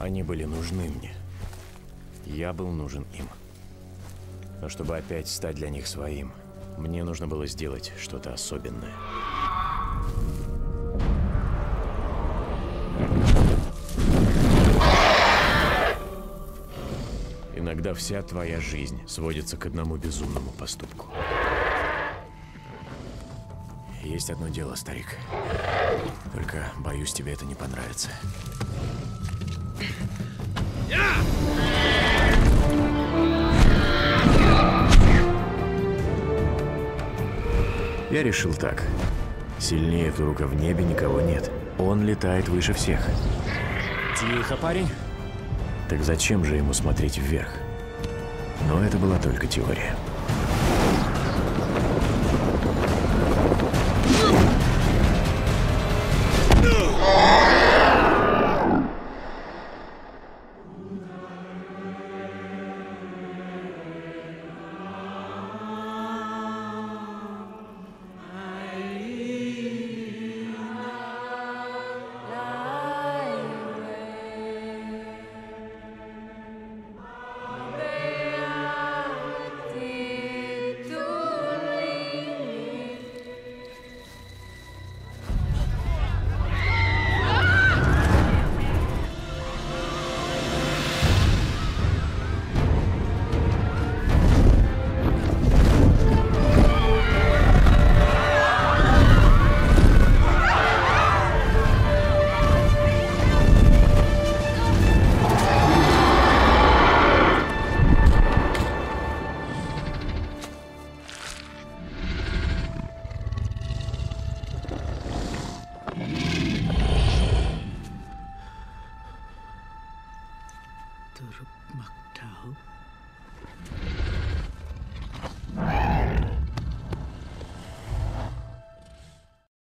Они были нужны мне. Я был нужен им. Но чтобы опять стать для них своим, мне нужно было сделать что-то особенное. Иногда вся твоя жизнь сводится к одному безумному поступку. Есть одно дело, старик. Только, боюсь, тебе это не понравится. Я решил так. Сильнее Турука в небе никого нет. Он летает выше всех. Тихо, парень. Так зачем же ему смотреть вверх? Но это была только теория. Turuk Maktaub.